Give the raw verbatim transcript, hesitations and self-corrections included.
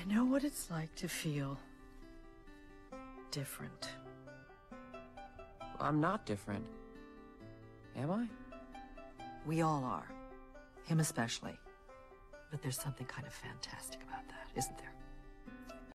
I know what it's like to feel different. I'm not different. Am I? We all are. Him especially. But there's something kind of fantastic about that, isn't there?